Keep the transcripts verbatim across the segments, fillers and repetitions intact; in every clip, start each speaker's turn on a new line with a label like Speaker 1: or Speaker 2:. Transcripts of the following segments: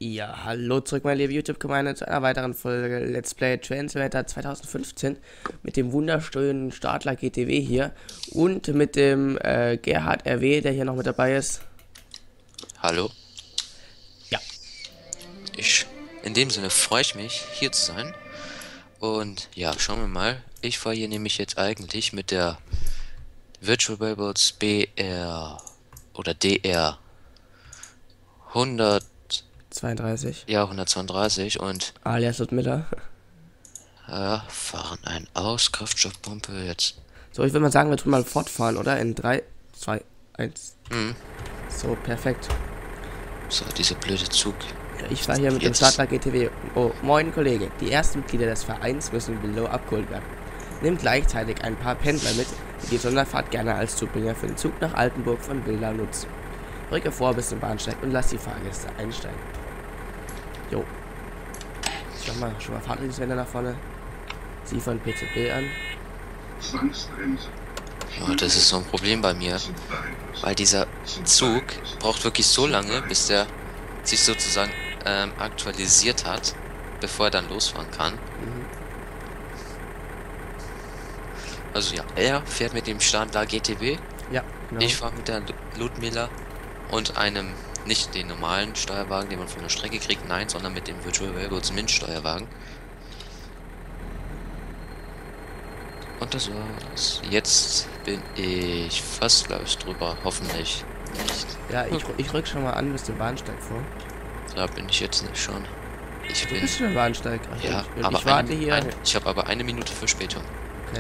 Speaker 1: Ja, hallo zurück, meine liebe YouTube-Gemeinde, zu einer weiteren Folge Let's Play Train Simulator zwanzig fünfzehn mit dem wunderschönen Stadler G T W hier und mit dem äh, Gerhard R W, der hier noch mit dabei ist.
Speaker 2: Hallo.
Speaker 1: Ja.
Speaker 2: Ich, in dem Sinne freue ich mich, hier zu sein. Und ja, schauen wir mal. Ich fahre hier nämlich jetzt eigentlich mit der Virtual Railroads B R oder D R
Speaker 1: zweiunddreißig.
Speaker 2: Ja, hundertzweiunddreißig und
Speaker 1: Alias Ludmilla.
Speaker 2: äh, fahren ein aus, Kraftstoffpumpe jetzt.
Speaker 1: So, ich würde mal sagen, wir tun mal fortfahren, oder? In drei, zwei, eins.
Speaker 2: Mhm.
Speaker 1: So, perfekt.
Speaker 2: So, dieser blöde Zug.
Speaker 1: Ja, ich fahre hier mit
Speaker 2: Jetzt.
Speaker 1: dem Stadler G T W. Oh, moin Kollege. Die ersten Mitglieder des Vereins müssen below abgeholt werden. Nimm gleichzeitig ein paar Pendler mit, die die Sonderfahrt gerne als Zubringer für den Zug nach Altenburg von Bildau nutzen. Rücke vor bis zum Bahnsteig und lass die Fahrgäste einsteigen. Jo. Ich mach mal schon mal Fahrtrichtungswender nach vorne. Sie von P Z B an.
Speaker 2: Ja, das ist so ein Problem bei mir, weil dieser Zug braucht wirklich so lange, bis der sich sozusagen ähm, aktualisiert hat, bevor er dann losfahren kann.
Speaker 1: Mhm.
Speaker 2: Also ja, er fährt mit dem Stadler G T W,
Speaker 1: Ja, genau.
Speaker 2: ich fahre mit der Ludmilla und einem, nicht den normalen Steuerwagen, den man von der Strecke kriegt, nein, sondern mit dem Virtual Railroads Mint Steuerwagen. Und das war's. Jetzt bin ich fast, glaube ich, drüber. Hoffentlich nicht.
Speaker 1: Ja, ich, ich rück schon mal an bis zum Bahnsteig vor.
Speaker 2: Da bin ich jetzt nicht schon. Ich
Speaker 1: Du
Speaker 2: bin.
Speaker 1: bist schon am Bahnsteig. Ach,
Speaker 2: Ja,
Speaker 1: ich,
Speaker 2: aber
Speaker 1: ich warte
Speaker 2: eine,
Speaker 1: hier.
Speaker 2: Eine, ich habe aber eine Minute Verspätung.
Speaker 1: Okay.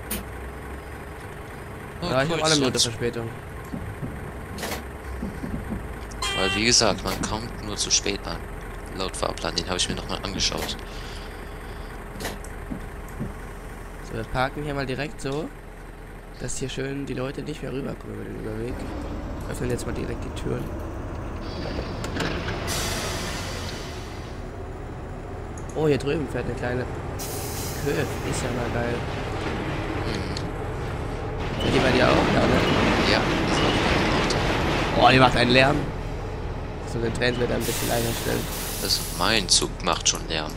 Speaker 2: Oh,
Speaker 1: Ja, ich habe
Speaker 2: cool,
Speaker 1: eine Minute
Speaker 2: sonst-
Speaker 1: Verspätung.
Speaker 2: Weil wie gesagt, man kommt nur zu spät an. Laut Fahrplan, den habe ich mir nochmal angeschaut.
Speaker 1: So, wir parken hier mal direkt so, dass hier schön die Leute nicht mehr rüberkommen über den Überweg. Öffnen jetzt mal direkt die Türen. Oh, hier drüben fährt eine kleine Köhe. Ist ja mal geil. Fährt die bei dir auch? Ja, ne?
Speaker 2: Ja, das war auch
Speaker 1: Oh, die macht einen Lärm. So, den Trend wird ein bisschen leiser stellen.
Speaker 2: Also mein Zug macht schon Lärm.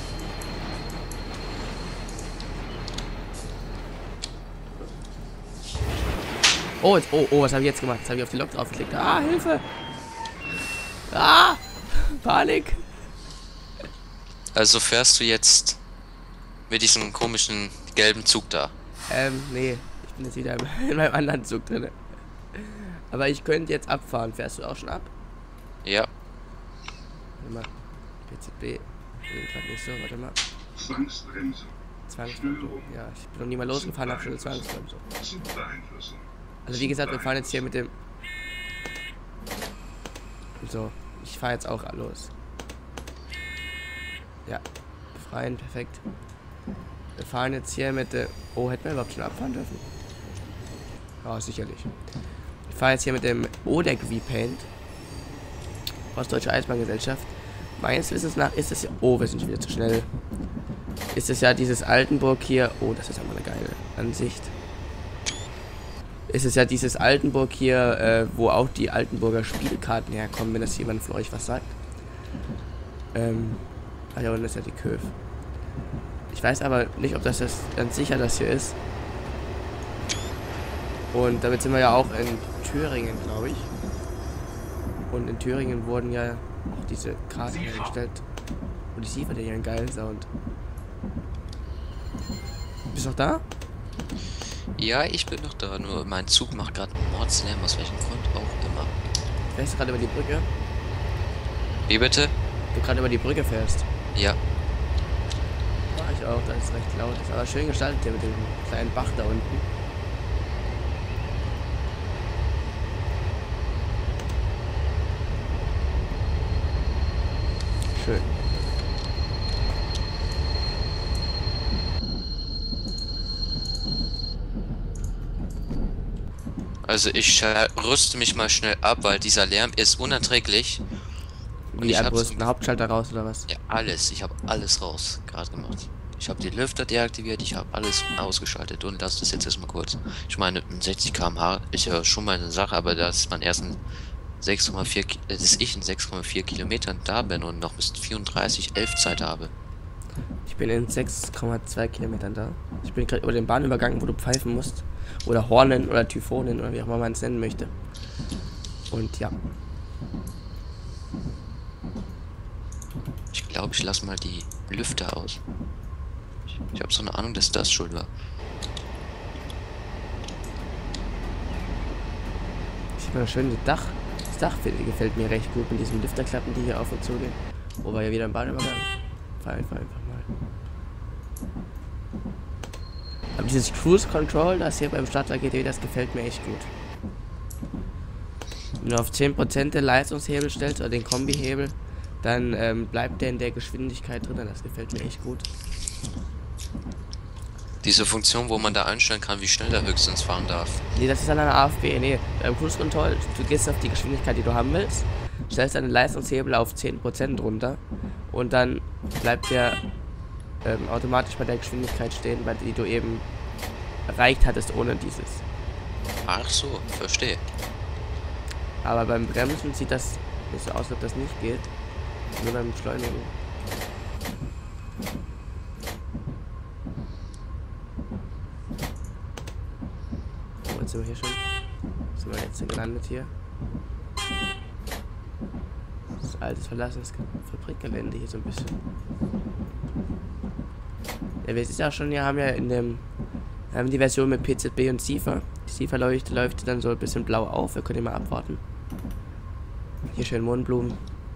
Speaker 1: Oh, jetzt, oh, oh, was habe ich jetzt gemacht? Jetzt habe ich auf die Lok drauf geklickt. Ah, Hilfe! Ah! Panik!
Speaker 2: Also fährst du jetzt mit diesem komischen gelben Zug da?
Speaker 1: Ähm, nee. Ich bin jetzt wieder in meinem anderen Zug drin. Aber ich könnte jetzt abfahren. Fährst du auch schon ab?
Speaker 2: Ja.
Speaker 1: Warte mal. P Z B. Ich gerade nicht so. Warte mal.
Speaker 3: Zwangsbremse.
Speaker 1: Zwangsbremse. Ja, ich bin noch nie mal losgefahren, habe schon eine Zwangsbremse.
Speaker 3: Zugbeeinflussung.
Speaker 1: Also wie gesagt, wir fahren jetzt hier mit dem... So. Ich fahre jetzt auch los. Ja. Befreien, perfekt. Wir fahren jetzt hier mit dem... Oh, hätten wir überhaupt schon abfahren dürfen? Ja, sicherlich. Ich fahre jetzt hier mit dem Odeck V-Paint. Ostdeutsche Eisbahngesellschaft. Meines Wissens nach ist es ja... Oh, wir sind schon wieder zu schnell. Ist es ja dieses Altenburg hier... Oh, das ist aber eine geile Ansicht. Ist es ja dieses Altenburg hier, äh, wo auch die Altenburger Spielkarten herkommen, wenn das jemand von euch was sagt. Ähm... Ach ja, und das ist ja die Köf. Ich weiß aber nicht, ob das, das ganz sicher das hier ist. Und damit sind wir ja auch in Thüringen, glaube ich. Und in Thüringen wurden ja auch diese Karten hergestellt. Und ich sehe von hier einen geilen Sound. Bist du noch da?
Speaker 2: Ja, ich bin noch da, nur mein Zug macht gerade einen Mordslärm, aus welchem Grund auch immer.
Speaker 1: Fährst du gerade über die Brücke?
Speaker 2: Wie bitte?
Speaker 1: Du gerade über die Brücke fährst.
Speaker 2: Ja.
Speaker 1: Ja, ich auch, da ist recht laut. Ist aber schön gestaltet hier mit dem kleinen Bach da unten. Schön.
Speaker 2: Also ich äh, rüste mich mal schnell ab, weil dieser Lärm ist unerträglich. Und
Speaker 1: Wie
Speaker 2: ich habe
Speaker 1: abrüsten, Hauptschalter raus oder was?
Speaker 2: ja alles, ich habe alles raus gerade gemacht. Ich habe den Lüfter deaktiviert, ich habe alles ausgeschaltet und lasse das jetzt erstmal kurz. Ich meine, sechzig Kilometer pro Stunde ist ja schon mal eine Sache, aber da ist man erst ein sechs Komma vier, äh, dass ich in sechs Komma vier Kilometern da bin und noch bis vierunddreißig elf Zeit habe.
Speaker 1: Ich bin in sechs Komma zwei Kilometern da. Ich bin gerade über den Bahnübergang, wo du pfeifen musst. Oder Hornen oder Typhonen oder wie auch immer man es nennen möchte. Und ja.
Speaker 2: Ich glaube, ich lasse mal die Lüfter aus. Ich, ich habe so eine Ahnung, dass das schuld war.
Speaker 1: Sieht man das schöne Dach. Das Dach gefällt mir recht gut mit diesen Lüfterklappen, die hier auf und zu gehen. Wo wir ja wieder im Bahnübergang. Fahr einfach einfach mal. Aber dieses Cruise Control, das hier beim Starter G T, das gefällt mir echt gut. Wenn du auf zehn Prozent den Leistungshebel stellst oder den Kombihebel, dann ähm, bleibt der in der Geschwindigkeit drin. Das gefällt mir echt gut.
Speaker 2: Diese Funktion, wo man da einstellen kann, wie schnell der höchstens fahren darf.
Speaker 1: Nee, das ist an einer A F B. Nee, beim Cruise Control, du gehst auf die Geschwindigkeit, die du haben willst, stellst deinen Leistungshebel auf zehn Prozent runter und dann bleibt der ähm, automatisch bei der Geschwindigkeit stehen, bei die du eben erreicht hattest ohne dieses.
Speaker 2: Ach so, verstehe.
Speaker 1: Aber beim Bremsen sieht das nicht so aus, als ob das nicht geht. Nur beim Beschleunigen. Oh, jetzt sind wir hier schon. Sind wir jetzt hier gelandet hier? Das altes verlassenes Fabrikgelände hier so ein bisschen. Ja, wir sind ja schon, wir haben ja in dem haben die Version mit P Z B und SIFA. Die SIFA-Leuchte läuft dann so ein bisschen blau auf. Wir können mal abwarten. Hier schön Mohnblumen.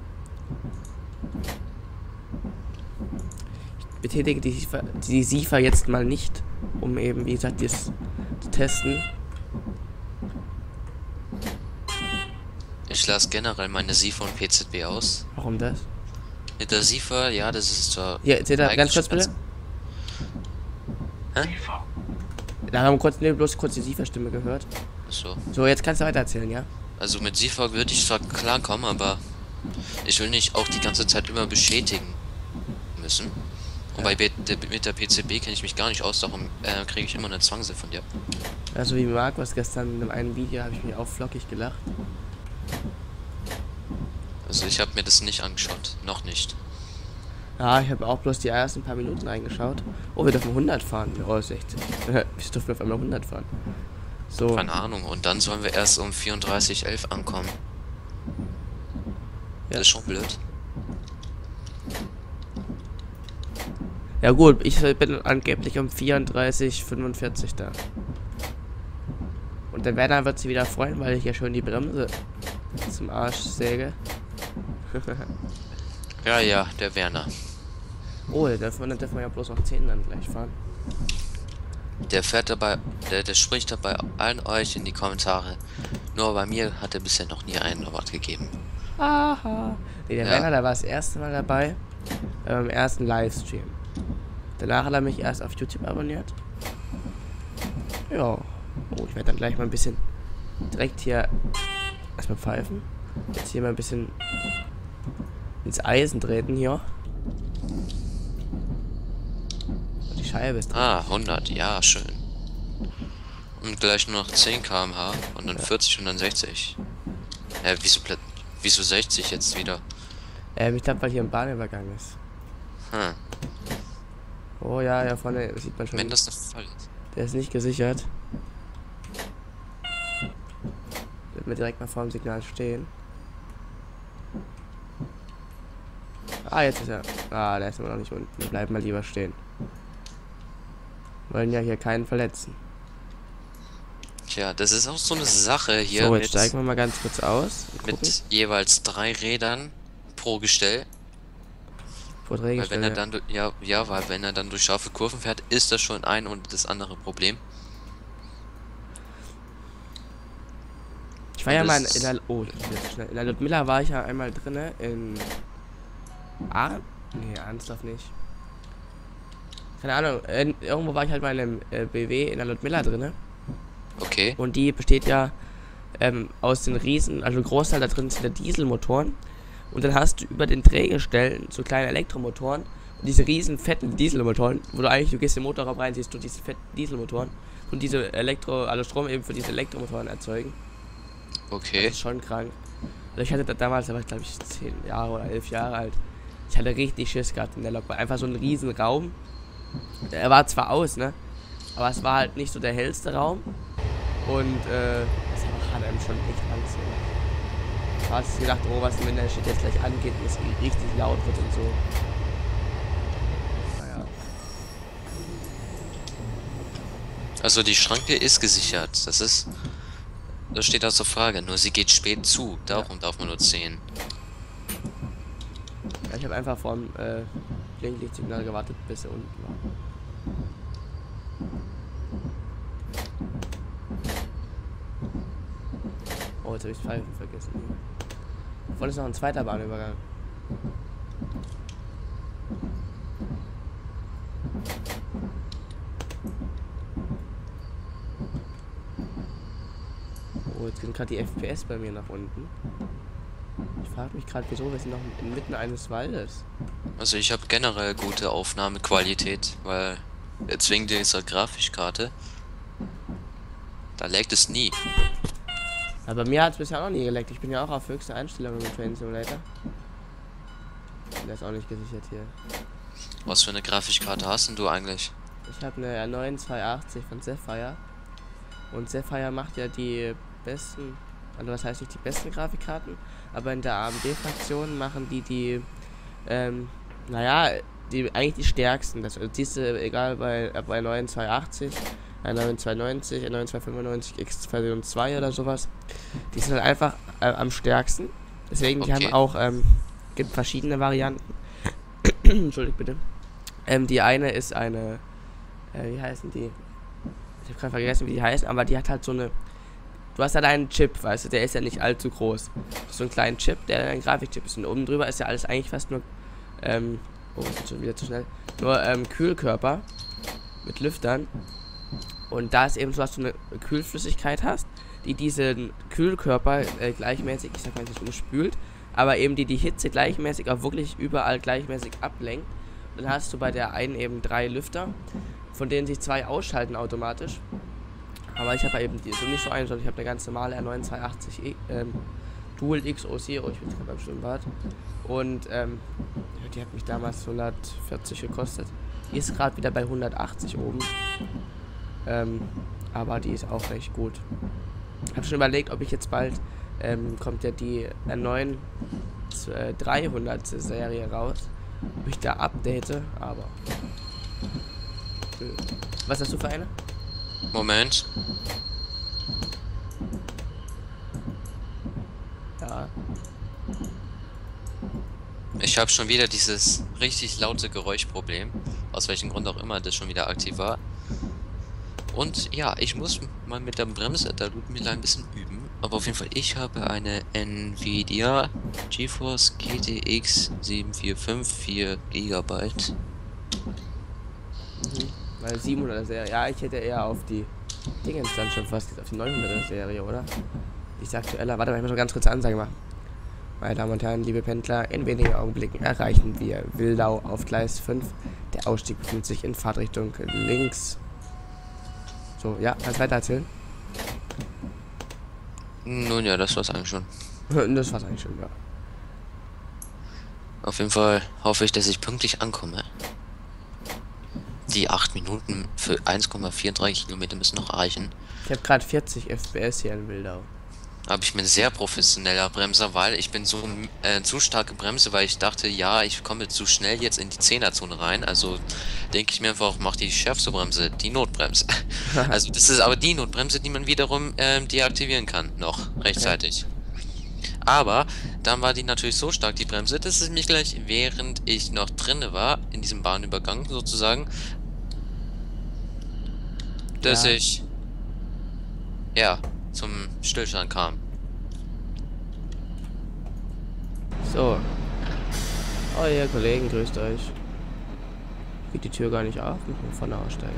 Speaker 1: Ich betätige die SIFA, die SIFA jetzt mal nicht, um eben, wie gesagt, das zu testen.
Speaker 2: Ich lasse generell meine SIFA und P Z B aus.
Speaker 1: Warum das?
Speaker 2: Mit der SIFA, ja, das ist zwar...
Speaker 1: Hier, seht ihr, ganz kurz bitte.
Speaker 2: Hä?
Speaker 1: Da haben wir kurz, nee, bloß kurz die SIFA-Stimme gehört.
Speaker 2: So.
Speaker 1: So, jetzt kannst du weiter erzählen, ja?
Speaker 2: Also mit SIFA würde ich zwar klarkommen, aber ich will nicht auch die ganze Zeit immer beschädigen müssen. Und bei B der, mit der P C B kenne ich mich gar nicht aus, darum äh, kriege ich immer eine Zwangse von dir.
Speaker 1: Also wie Markus gestern in einem einen Video habe ich mich auch flockig gelacht.
Speaker 2: Also ich habe mir das nicht angeschaut, noch nicht.
Speaker 1: Ja, ich habe auch bloß die ersten paar Minuten reingeschaut. Oh, wir dürfen hundert fahren. Oh, sechzig. Ich dürfen auf einmal hundert fahren. So.
Speaker 2: Keine Ahnung, und dann sollen wir erst um vierunddreißig elf ankommen.
Speaker 1: Ja.
Speaker 2: Das ist schon blöd.
Speaker 1: Ja gut, ich bin angeblich um vierunddreißig fünfundvierzig da. Und der Werner wird sich wieder freuen, weil ich ja schon die Bremse zum Arsch säge.
Speaker 2: Ja, ja, der Werner.
Speaker 1: Oh, da dürfen wir, dann dürfen wir ja bloß noch zehn dann gleich fahren.
Speaker 2: Der fährt dabei, der, der spricht dabei allen euch in die Kommentare. Nur bei mir hat er bisher noch nie einen Award gegeben.
Speaker 1: Aha. Nee, der
Speaker 2: Ja.
Speaker 1: Werner, der war das erste Mal dabei. Beim ersten Livestream. Danach hat er mich erst auf YouTube abonniert. Ja. Oh, ich werde dann gleich mal ein bisschen direkt hier erstmal pfeifen. Jetzt hier mal ein bisschen ins Eisen treten hier. Und die Scheibe ist drin.
Speaker 2: Ah, hundert, ja, schön. Und gleich nur noch zehn Kilometer pro Stunde und dann
Speaker 1: Ja.
Speaker 2: vierzig und dann sechzig. Äh, wieso, pla- wieso sechzig jetzt wieder?
Speaker 1: Ähm, ich glaube, weil hier ein Bahnübergang ist.
Speaker 2: Hm.
Speaker 1: Oh ja, ja, vorne sieht man schon.
Speaker 2: Wenn das der Fall ist.
Speaker 1: Der ist nicht gesichert. Wird mir direkt mal vor dem Signal stehen. Ah, jetzt ist er. Ah, der ist immer noch nicht unten. Wir bleiben mal lieber stehen. Wollen ja hier keinen verletzen.
Speaker 2: Tja, das ist auch so eine Sache hier
Speaker 1: So, jetzt
Speaker 2: mit,
Speaker 1: steigen wir mal ganz kurz aus. und gucken.
Speaker 2: mit jeweils drei Rädern pro Gestell.
Speaker 1: Vor
Speaker 2: Weil wenn er
Speaker 1: Drehgestelle.
Speaker 2: dann, du- ja, ja, weil wenn er dann durch scharfe Kurven fährt, ist das schon ein und das andere Problem.
Speaker 1: Ich war ja
Speaker 2: und
Speaker 1: mal in,
Speaker 2: das-
Speaker 1: in der. Oh, das geht so schnell. In der Ludmilla war ich ja einmal drinne. In. Ah? Nee, Arnsdorf nicht. Keine Ahnung. In, irgendwo war ich halt mal in einem äh, B W in der Ludmilla drinne.
Speaker 2: Okay.
Speaker 1: Und die besteht ja ähm, aus den Riesen, also ein Großteil da drin sind ja Dieselmotoren. Und dann hast du über den Drehgestellen so kleine Elektromotoren und diese riesen fetten Dieselmotoren, wo du eigentlich, du gehst in den Motorraum rein, siehst du diese fetten Dieselmotoren und diese Elektro, also Strom eben für diese Elektromotoren erzeugen.
Speaker 2: Okay.
Speaker 1: Das ist schon krank. Also ich hatte da damals, da war ich glaube ich zehn Jahre oder elf Jahre alt. Ich hatte richtig Schiss gehabt in der Lok, weil einfach so ein riesen Raum. Er war zwar aus, ne? Aber es war halt nicht so der hellste Raum. Und äh, das hat einem schon echt Angst gemacht. Ich habe gedacht, oh, was wenn der Shit jetzt gleich angeht und es richtig laut wird und so. Naja.
Speaker 2: Also die Schranke ist gesichert. Das ist. Das steht außer Frage. Nur sie geht spät zu. Darum ja. darf man nur ziehen.
Speaker 1: Ja, ich habe einfach vorm äh, Blinklichtsignal gewartet, bis er unten war. Oh, jetzt habe ich das Pfeifen vergessen. Vorne ist noch ein zweiter Bahnübergang. Oh, jetzt gehen gerade die F P S bei mir nach unten. Ich frage mich gerade, wieso wir sind noch inmitten eines Waldes.
Speaker 2: Also ich habe generell gute Aufnahmequalität, weil jetzt wegen dieser Grafikkarte, da laggt es nie.
Speaker 1: Aber mir hat es bisher auch noch nie geleckt. Ich bin ja auch auf höchste Einstellungen mit Train Simulator. Der ist auch nicht gesichert hier.
Speaker 2: Was für eine Grafikkarte hast denn du eigentlich?
Speaker 1: Ich habe eine R neun zweihundertachtzig von Sapphire. Und Sapphire macht ja die besten, also was heißt nicht die besten Grafikkarten, aber in der A M D-Fraktion machen die die, ähm, naja, die eigentlich die stärksten. Das siehst du egal bei, bei neun zweihundertachtzig, R neun zweihundertneunzig, R neun zweihundertfünfundneunzig, X Version zwei oder sowas. Die sind halt einfach äh, am stärksten. Deswegen, die
Speaker 2: Okay.
Speaker 1: haben auch, ähm, gibt verschiedene Varianten. Entschuldigt bitte. Ähm, die eine ist eine, äh, wie heißen die? Ich habe gerade vergessen, wie die heißen, aber die hat halt so eine. Du hast halt einen Chip, weißt du, der ist ja nicht allzu groß. So einen kleinen Chip, der ein Grafikchip ist. Und oben drüber ist ja alles eigentlich fast nur, ähm, oh, das ist schon wieder zu schnell. Nur, ähm, Kühlkörper mit Lüftern. Und da ist eben so, dass du eine Kühlflüssigkeit hast, die diesen Kühlkörper äh, gleichmäßig, ich sag mal nicht umspült, aber eben die die Hitze gleichmäßig auch wirklich überall gleichmäßig ablenkt. Und dann hast du bei der einen eben drei Lüfter, von denen sich zwei ausschalten automatisch. Aber ich habe eben die, so nicht so einen, sondern ich habe eine ganz normale R neun zweihundertachtzig ähm, Dual X O Zero, ich bin gerade beim Schwimmbad. Und ähm, ja, die hat mich damals hundertvierzig gekostet. Die ist gerade wieder bei hundertachtzig oben. Ähm, aber die ist auch recht gut. Ich habe schon überlegt, ob ich jetzt bald, ähm, kommt ja die R neun dreihundert Serie raus, ob ich da update, aber... Was hast du für eine?
Speaker 2: Moment.
Speaker 1: Ja.
Speaker 2: Ich habe schon wieder dieses richtig laute Geräuschproblem. Aus welchem Grund auch immer das schon wieder aktiv war. Und ja, ich muss mal mit der Bremse der Ludmilla ein bisschen üben. Aber auf jeden Fall, ich habe eine Nvidia GeForce G T X sieben vier fünf, vier Gigabyte.
Speaker 1: Mhm. Weil siebenhunderter Serie, ja, ich hätte eher auf die Dingens dann schon fast, auf die neunhunderter Serie, oder? Die ist aktueller. Warte mal, ich muss noch ganz kurz eine Ansage machen. Meine Damen und Herren, liebe Pendler, in wenigen Augenblicken erreichen wir Wildau auf Gleis fünf. Der Ausstieg befindet sich in Fahrtrichtung links. So, ja, kannst weiter erzählen?
Speaker 2: Nun ja, das war's eigentlich schon.
Speaker 1: Das war's eigentlich schon, ja.
Speaker 2: Auf jeden Fall hoffe ich, dass ich pünktlich ankomme. Die acht Minuten für eins Komma vierunddreißig Kilometer müssen noch reichen.
Speaker 1: Ich habe gerade vierzig F P S hier in Wildau.
Speaker 2: Aber ich bin sehr professioneller Bremser, weil ich bin so äh, zu starke Bremse, weil ich dachte, ja, ich komme zu schnell jetzt in die Zehnerzone rein. Also denke ich mir einfach, mach die schärfste Bremse, die Notbremse. Also das ist aber die Notbremse, die man wiederum ähm, deaktivieren kann, noch rechtzeitig. Aber dann war die natürlich so stark, die Bremse, dass es mich gleich, während ich noch drinne war, in diesem Bahnübergang sozusagen, dass
Speaker 1: Ja.
Speaker 2: ich, ja, zum Stillstand kam.
Speaker 1: So. Oh, ihr Kollegen, grüßt euch. Geht die Tür gar nicht auf, muss man vorne aussteigen.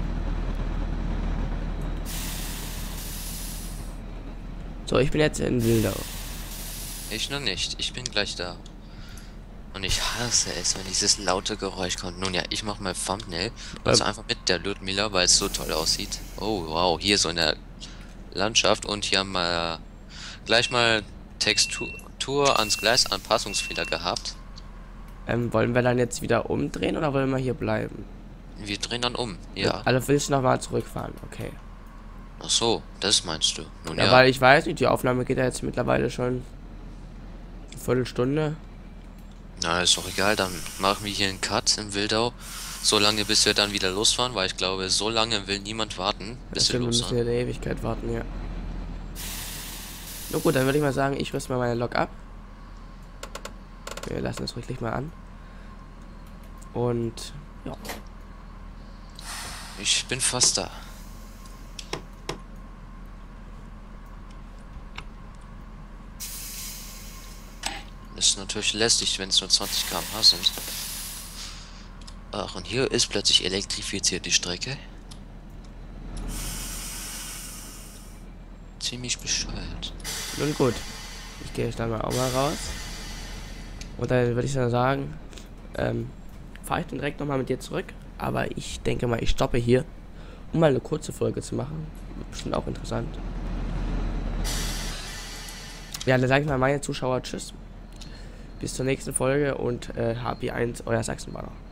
Speaker 1: So, ich bin jetzt in Wildau.
Speaker 2: Ich noch nicht, ich bin gleich da. Und ich hasse es, wenn dieses laute Geräusch kommt. Nun ja, ich mache mal Thumbnail. Also
Speaker 1: Ähm.
Speaker 2: einfach mit der Ludmilla, weil es so toll aussieht. Oh, wow, hier so eine Landschaft und hier haben wir gleich mal Textur ans Gleis Anpassungsfehler gehabt.
Speaker 1: Ähm, wollen wir dann jetzt wieder umdrehen oder wollen wir hier bleiben?
Speaker 2: Wir drehen dann um, ja.
Speaker 1: Also willst du nochmal zurückfahren? Okay.
Speaker 2: Ach so, das meinst du. Nun
Speaker 1: Ja,
Speaker 2: ja.
Speaker 1: weil ich weiß nicht, die Aufnahme geht ja jetzt mittlerweile schon eine Viertelstunde.
Speaker 2: Na, ist doch egal, dann machen wir hier einen Cut in Wildau. So lange, bis wir dann wieder losfahren, weil ich glaube, so lange will niemand warten, bis wir
Speaker 1: Wir müssen
Speaker 2: losfahren.
Speaker 1: ja eine Ewigkeit warten, ja. Na gut, dann würde ich mal sagen, ich rüste mal meine Lok ab. Wir lassen das wirklich mal an. Und ja.
Speaker 2: Ich bin fast da. Das ist natürlich lästig, wenn es nur zwanzig Kilometer pro Stunde sind. Ach, und hier ist plötzlich elektrifiziert die Strecke. Ziemlich bescheuert.
Speaker 1: Nun gut. Ich gehe jetzt dann mal auch mal raus. Und dann würde ich dann sagen, ähm, fahre ich dann direkt nochmal mit dir zurück. Aber ich denke mal, ich stoppe hier, um mal eine kurze Folge zu machen. Wird bestimmt auch interessant. Ja, dann sage ich mal meine Zuschauer tschüss. Bis zur nächsten Folge und äh, H P eins, euer Sachsenballer.